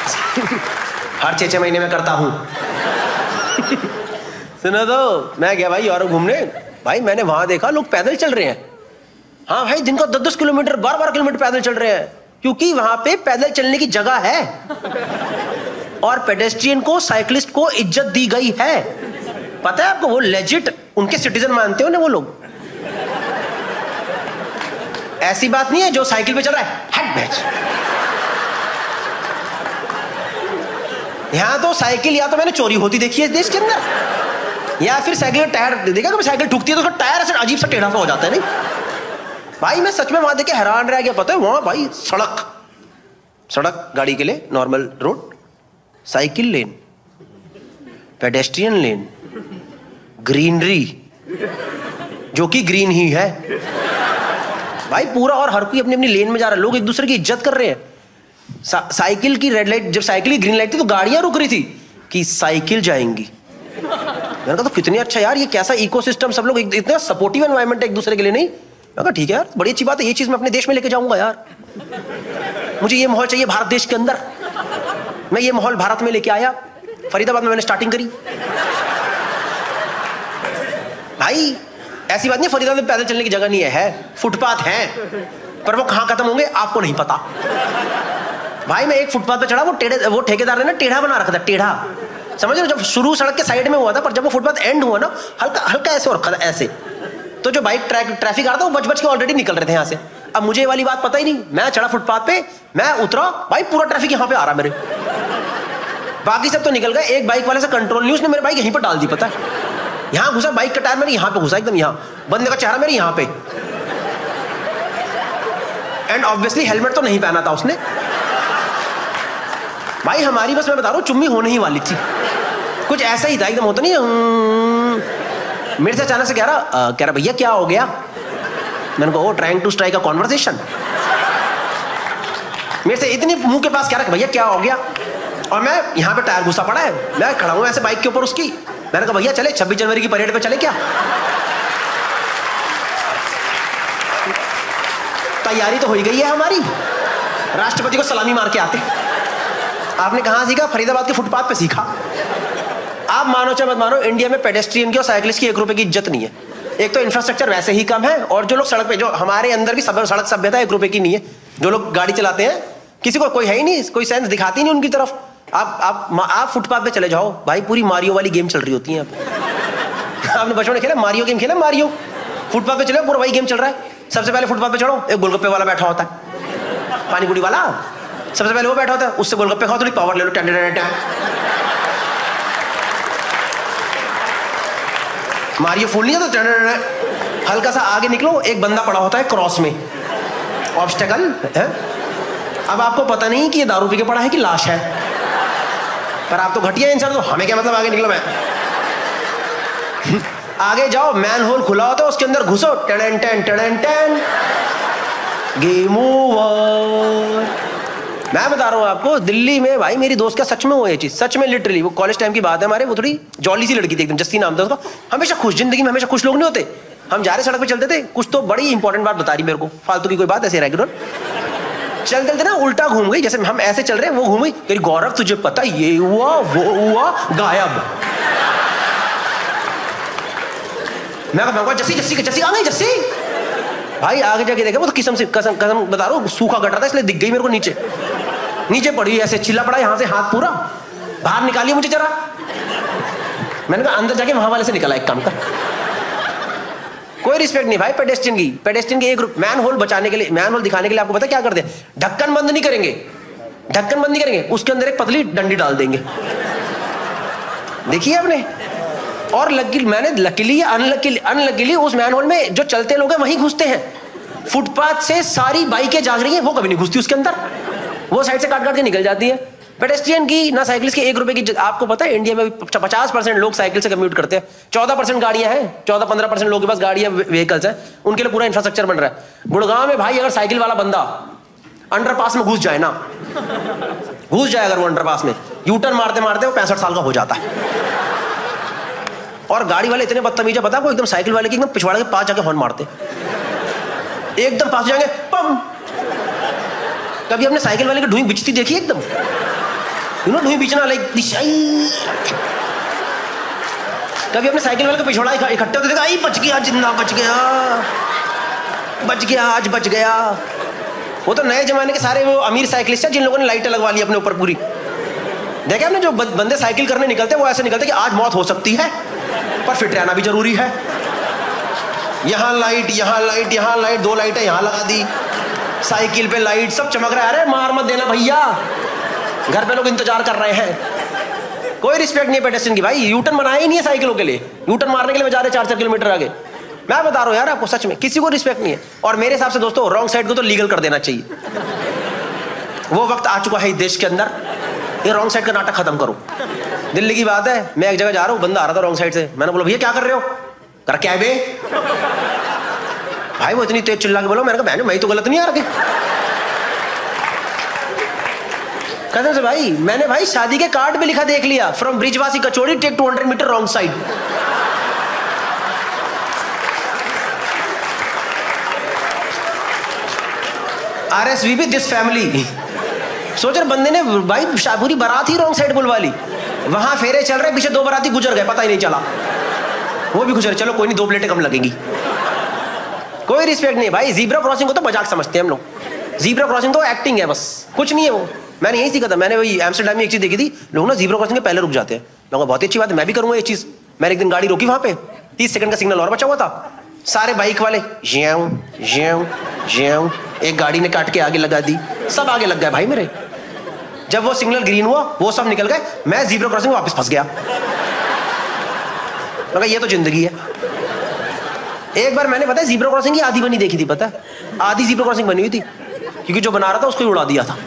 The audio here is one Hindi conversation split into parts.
हर 6-6 महीने में करता हूँ। सुनो तो, मैं गया भाई यूरोप घूमने, भाई मैंने वहां देखा लोग पैदल चल रहे हैं। हाँ भाई, दिन का 10-10 किलोमीटर 12-12 किलोमीटर पैदल चल रहे हैं, क्योंकि वहां पे पैदल चलने की जगह है और पेडेस्ट्रियन को, साइकिलिस्ट को इज्जत दी गई है। पता है आपको, वो लेजिट उनके सिटीजन मानते हो ना वो लोग। ऐसी बात नहीं है जो साइकिल पे चल रहा है हट बैच। यहां तो साइकिल या तो मैंने चोरी होती देखी है इस देश के अंदर, या फिर साइकिल का टायर देखा, कभी साइकिल ठुकती है तो उसका टायर ऐसे अजीब सा टेढ़ा सा हो जाता है। नहीं भाई, मैं सच में वहां देख के हैरान रह गया। पता है वहां भाई सड़क गाड़ी के लिए normal road, cycle lane, pedestrian lane, greenery जो कि ग्रीन ही है भाई पूरा, और हर कोई अपनी अपनी लेन में जा रहा है। लोग एक दूसरे की इज्जत कर रहे हैं। साइकिल की रेड लाइट, जब साइकिल की ग्रीन लाइट थी तो गाड़ियां रुक रही थी कि साइकिल जाएंगी। मैंने कहा तो कितनी अच्छा यार, ये कैसा इकोसिस्टम, सब लोग इतना सपोर्टिव एनवायरनमेंट है एक दूसरे के लिए। नहीं, मैं कहा ठीक है यार, बड़ी अच्छी बात है, ये चीज मैं अपने देश में लेके जाऊंगा यार। मुझे ये माहौल चाहिए भारत देश के अंदर। मैं ये माहौल भारत में लेके आया, फरीदाबाद में मैंने स्टार्टिंग करी। भाई ऐसी बात नहीं फरीदाबाद में पैदल चलने की जगह नहीं है, फुटपाथ है, पर वो कहां खत्म होंगे आपको नहीं पता। भाई मैं एक फुटपाथ पे चढ़ा, वो ठेकेदार ने ना टेढ़ा बना रखा था, टेढ़ा, समझ रहे हो, जब शुरू सड़क के साइड में हुआ था, पर जब वो फुटपाथ एंड हुआ ना, हल्का हल्का ऐसे और रखा था ऐसे, तो जो बाइक ट्रैफिक आ रहा था वो बच के ऑलरेडी निकल रहे थे यहाँ से। अब मुझे ये वाली बात पता ही नहीं, मैं चढ़ा फुटपाथ पे, मैं उतरा, भाई पूरा ट्रैफिक यहाँ पे आ रहा मेरे, बाकी सब तो निकल गए। एक बाइक वाले से कंट्रोल नहीं, उसने मेरी बाइक यहीं पर डाल दी। पता है यहाँ घुसा, बाइक का टायर मेरे यहाँ पे घुसा, एकदम यहाँ, बंदे का चेहरा मेरे यहाँ पे, एंड ऑब्वियसली हेलमेट तो नहीं पहना था उसने। भाई हमारी बस, मैं बता रहा हूँ, चुम्मी होने ही वाली थी, कुछ ऐसा ही था एकदम, होता नहीं। मेरे से अचानक से कह रहा भैया क्या हो गया। मैंने कहा trying to strike a conversation. मेरे से इतनी मुंह के पास कह रहा भैया क्या हो गया, और मैं यहाँ पे टायर घुसा पड़ा है, मैं खड़ा हूँ ऐसे बाइक के ऊपर उसकी। मैंने कहा भैया चले 26 जनवरी की परेड पे चले क्या, तैयारी तो हो ही गई है हमारी, राष्ट्रपति को सलामी मार के आते। आपने कहाँ सीखा? फरीदाबाद के फुटपाथ पे सीखा। आप मानो चाहे मत मानो, इंडिया में पेडेस्ट्रियन की और साइकिलिस्ट की 1 रुपए की इज्जत नहीं है। एक तो इंफ्रास्ट्रक्चर वैसे ही कम है, और जो लोग सड़क पे, जो हमारे अंदर भी सड़क सभ्यता 1 रुपए की नहीं है। जो लोग गाड़ी चलाते हैं, किसी को कोई है ही नहीं, कोई सेंस दिखाती नहीं उनकी तरफ। आप फुटपाथ पे चले जाओ भाई, पूरी मारियो वाली गेम चल रही होती है। आपने बचपन में खेला मारियो गेम, खेला मारियो, फुटपाथ पे चले पूरा वही गेम चल रहा है। सबसे पहले फुटपाथ पे चढ़ो, एक गोलगप्पे वाला बैठा होता है, पानी पूरी वाला, सबसे पहले वो बैठा होता है, उससे गोलगप्पे खाओ, थोड़ी पावर ले लो, मारियो फूल नहीं जाता, हल्का सा आगे निकलो, एक बंदा पड़ा होता है क्रॉस में, ऑब्स्टेकल है। अब आपको पता नहीं कि ये दारू पी के पड़ा है कि लाश है, पर आप तो घटिया इंसान, तो हमें क्या मतलब आगे निकलो। मैं आगे जाओ, मैन होल खुला होता है, उसके अंदर घुसो, ten ten ten ten, game over. मैं बता रहा हूँ आपको, दिल्ली में भाई मेरी दोस्त का सच में हुआ ये चीज, सच में लिटरली। वो कॉलेज टाइम की बात है हमारे, वो थोड़ी जॉली सी लड़की थी एकदम, जस्सी नाम था उसका। हमेशा खुश, जिंदगी में हमेशा खुश लोग नहीं होते। हम जा रहे सड़क पे चलते थे, कुछ तो बड़ी इंपॉर्टेंट बात बता रही मेरे को, फालतू की कोई बात ऐसे रेगुलर चलते थे ना, उल्टा घूम गई, जैसे हम ऐसे चल रहे हैं वो घूम गई, तेरी गौरव तुझे पता ये हुआ वो हुआ, गायब। मैं कहूँगा जस्सी आ गई जस्सी। भाई आगे जाके देखा, वो तो कसम बता रहा हूँ, सूखा गट रहा था इसलिए दिख गई मेरे को, नीचे पड़ी ऐसे, चिल्ला पड़ा यहाँ से, हाथ पूरा बाहर निकालिए मुझे जरा। मैंने कहा अंदर जाके वहां वाले से निकला, एक काम कर। कोई रिस्पेक्ट नहीं भाई पेडेस्ट्रियन की। एक मैन होल बचाने के लिए, मैन होल दिखाने के लिए आपको पता क्या करते हैं? ढक्कन बंद नहीं करेंगे, उसके अंदर एक पतली डंडी डाल देंगे, देखिए आपने। और मैंने लकीली या अनलकीली उस मैन होल में जो चलते लोग हैं वहीं घुसते हैं। फुटपाथ से सारी बाइकें जाग रही हैं, वो कभी नहीं घुसती उसके अंदर, वो साइड से काट के निकल जाती है। पेडेस्ट्रियन की ना साइकिलिस्ट की 1 रुपए की। आपको पता है इंडिया में 50% लोग साइकिल से कम्यूट करते हैं, 14% गाड़ियां हैं, 14-15% लोगों के पास गाड़ियां व्हीकल्स हैं, उनके लिए पूरा इंफ्रास्ट्रक्चर बन रहा है। गुड़गांव में भाई अगर साइकिल वाला बंदा अंडरपास में घुस जाए अगर वो अंडरपास में यूटर्न मारते वो 65 साल का हो जाता है। और गाड़ी वाले इतने बदतमीज है, पता है वो एकदम साइकिल वाले की एकदम पिछवाड़े के पास जाके हॉर्न मारते, एकदम पास जाएंगे पम। कभी हमने साइकिल वाले की ढूंढ बिचती देखी एकदम, यू नो ढूंढी बीचना लाइक दिशाई। कभी अपने साइकिल वाले को पिछवाड़ा इकट्ठे होते देखा, आई बच गया, जिंदा बच गया, बच गया, आज बच गया। वो तो नए जमाने के सारे वो अमीर साइकिलिस्ट हैं जिन लोगों ने लाइटें लगवा ली अपने ऊपर पूरी। देखे आपने, जो बंदे साइकिल करने निकलते हैं वो ऐसे निकलते हैं कि आज मौत हो सकती है पर फिट रहना भी जरूरी है। यहाँ लाइट, यहाँ लाइट, यहाँ लाइट, 2 लाइटें यहाँ लगा दी, साइकिल पे लाइट, सब चमक रहा है। अरे मार मत देना भैया, घर पे लोग इंतजार कर रहे हैं। कोई रिस्पेक्ट नहीं है पेडेस्ट्रियन की भाई। यूटर्न बनाया ही नहीं है साइकिलों के लिए, यूटर्न मारने के लिए जा रहे 4-4 किलोमीटर आगे। मैं बता रहा हूँ यार आपको, सच में किसी को रिस्पेक्ट नहीं है। और मेरे हिसाब से दोस्तों रॉन्ग साइड को तो लीगल कर देना चाहिए। वो वक्त आ चुका है इस देश के अंदर, ये रॉन्ग साइड का नाटक खत्म करो। दिल्ली की बात है, मैं एक जगह जा रहा हूँ, बंदा आ रहा था रॉन्ग साइड से। मैंने बोला भैया क्या कर रहे हो? कर क्या है बे? भाई वो इतनी तेज चिल्ला के बोलो, मैंने कहा मैं तो गलत नहीं आ रहा। कसम से भाई, मैंने भाई शादी के कार्ड पे लिखा देख लिया, from Brijwasi kachori take 200 metre wrong side. RSVP this family. सोच रहे बंदे ने भाई पूरी बारात ही रॉन्ग साइड बुलवा ली। वहां फेरे चल रहे, पीछे 2 बाराती गुजर गए, पता ही नहीं चला। वो भी गुजर, चलो कोई नहीं, 2 प्लेटें कम लगेंगी। कोई रिस्पेक्ट नहीं भाई। जीब्रा क्रॉसिंग को तो मजाक समझते हैं हम लोग। जीब्रा क्रॉसिंग तो एक्टिंग है, बस कुछ नहीं है वो। मैंने यही सीखा था। मैंने वही एम्स्टरडैम में एक चीज देखी थी, लोग ना जीब्रा क्रॉसिंग के पहले रुक जाते हैं। लोगों बहुत ही अच्छी बात है, मैं भी करूंगा ये चीज। मैंने एक दिन गाड़ी रोकी, वहां पे 30 सेकंड का सिग्नल और बचा हुआ था। सारे बाइक वाले ज्याऊ ज्याऊ ज्याऊ, एक गाड़ी ने काट के आगे लगा दी, सब आगे लग गए भाई मेरे। जब वो सिग्नल ग्रीन हुआ, वो सब निकल गए, मैं जीब्रा क्रॉसिंग में वापस फंस गया। मगर ये तो जिंदगी है। एक बार मैंने पता है जीब्रा क्रॉसिंग की आधी बनी देखी थी, पता है आधी जीब्रा क्रॉसिंग बनी हुई थी, क्योंकि जो बना रहा था उसको ही उड़ा दिया था।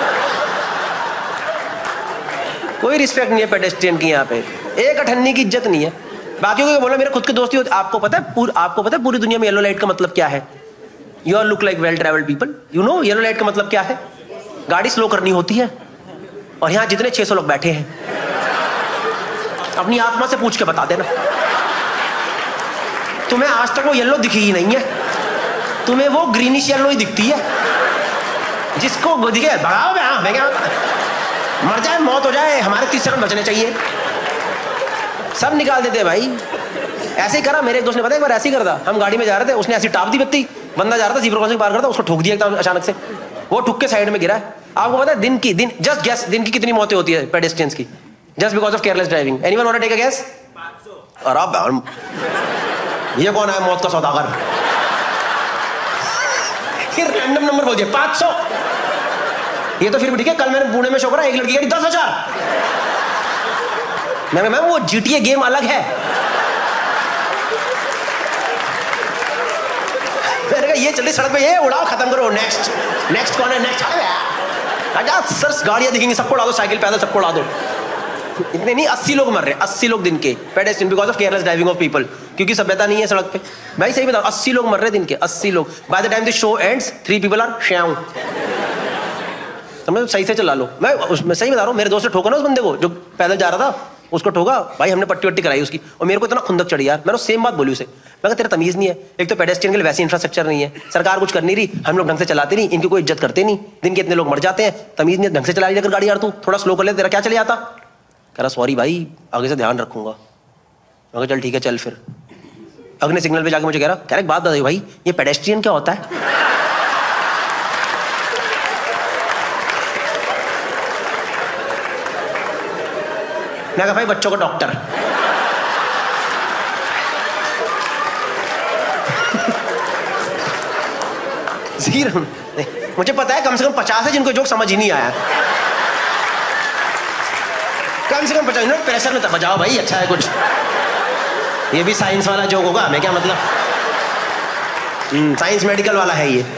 कोई रिस्पेक्ट नहीं है पेडेस्ट्रियन की यहाँ पे, एक अठन्नी की इज्जत नहीं है। बाकी को बोला मेरे खुद के दोस्ती होते। आपको पता है पूरी दुनिया में येलो लाइट का मतलब क्या है? You are look like well travelled people. You know yellow light का मतलब क्या है? गाड़ी स्लो करनी होती है। और यहाँ जितने 600 लोग बैठे हैं, अपनी आत्मा से पूछ के बता देना, तुम्हें आज तक वो येलो दिखी ही नहीं है, तुम्हें वो ग्रीनिश येलो ही दिखती है। जिसको दिखे भगाओ, मैं क्या मर जाए मौत हो जाए, हमारे 30 सेकंड बचने चाहिए। सब निकाल देते हैं भाई। ऐसे ही करा मेरे एक दोस्त ने, पता है एक बार ऐसे ही करता। हम गाड़ी में जा रहे थे, उसने ऐसी टाप दी बत्ती, बंदा जा रहा था जीब्रा क्रॉसिंग पार करता, उसको ठोक दिया एकदम अचानक से। वो ठुक के साइड में गिरा है। आपको पता है दिन की कितनी मौतें होती है पेडेस्ट्रियंस की, just because of careless driving? Anyone want to take a guess? 500। ये कौन है मौत का सौदागर? रैंडम नंबर बोल दिया 500। ये तो फिर भी ठीक है। कल मैंने पुणे में शो करा, एक लड़की गाड़ी 10,000। मैम वो GTA गेम अलग है। मैंने कहा ये चलिए सड़क पे, ये उड़ाओ, खत्म करो। नेक्स्ट कौन है? नेक्स्ट सर गाड़ियां दिखेंगी, सबको उड़ा दो, साइकिल पैदल सबको उड़ा दो। इतने नहीं, 80 लोग मर रहे हैं, 80 लोग दिन के pedestrian because of careless driving of people. क्योंकि सभ्यता नहीं है सड़क पे। भाई सही बताओ, 80 लोग मर रहे हैं दिन के, 80 लोग। By the time the show ends 3 people are Shyam. समझ, सही से चला लो। मैं सही बता रहा हूँ, मेरे दोस्त ने ठोका ना उस बंदे को जो पैदल जा रहा था, उसको ठोका भाई। हमने पट्टी वट्टी कराई उसकी, और मेरे को इतना खुंदक चढ़ी यार। मैंने सेम बात बोली उसे, मैं कहा तेरा तमीज नहीं है। एक तो पेडेस्ट्रियन के लिए वैसी इंफ्रास्ट्रक्चर नहीं है, सरकार कुछ कर नहीं रही, हम लोग ढंग से चलाते नहीं, इनकी कोई इज्जत करते नहीं। दिन के इतने लोग मर जाते हैं, तमीज नहीं, ढंग से चला लेकर गाड़ी यार, तू थोड़ा स्लो कर ले, तेरा क्या चले जाता। कह रहा सॉरी भाई, आगे से ध्यान रखूंगा। मैं कहा चल ठीक है चल। फिर अगले सिग्नल पे जाके मुझे कह रहा एक बात बताइए भाई, ये पेडेस्ट्रियन क्या होता है? मैं कहा भाई बच्चों का डॉक्टर। मुझे पता है कम से कम 50 है जिनको जोक समझ ही नहीं आया। कम से कम 50 मिनट प्रेशर में बजाओ भाई, अच्छा है कुछ। ये भी साइंस वाला जोक होगा, हमें क्या मतलब। साइंस मेडिकल वाला है ये।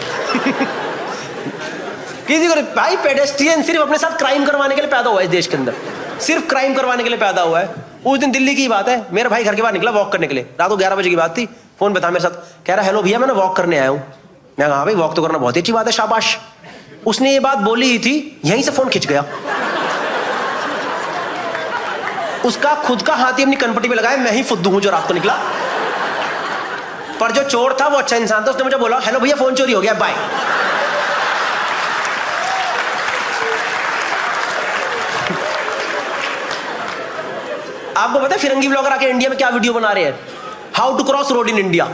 किसी को भाई, पेडेस्ट्रियन सिर्फ अपने साथ क्राइम करवाने के लिए पैदा हुआ है इस देश के अंदर, सिर्फ क्राइम करवाने के लिए पैदा हुआ है। उस दिन दिल्ली की बात है, मेरा भाई घर के बाहर निकला वॉक करने के लिए, रात को 11 बजे की बात थी। फोन पे था मेरे साथ, कह रहा हेलो भैया मैं वॉक करने आया हूँ। मैं कहा भाई वॉक तो करना बहुत ही अच्छी बात है, शाबाश। उसने ये बात बोली ही थी, यहीं से फोन खिंच गया। उसका खुद का हाथ ही अपनी कनपट्टी पे लगाया, मैं ही फुद्दू हूं जो रात को निकला। पर जो चोर था वो अच्छा इंसान था, उसने मुझे बोला हेलो भैया फोन चोरी हो गया, बाय। आपको पता है फिरंगी ब्लॉगर आके इंडिया में क्या वीडियो बना रहे हैं? How to cross road in India.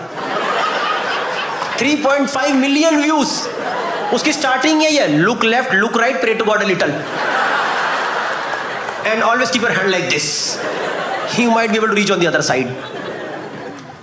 3.5 million views. उसकी स्टार्टिंग यही है, look left, look right, pray to God a little, and always keep your hand like this, he might be able to reach on the other side.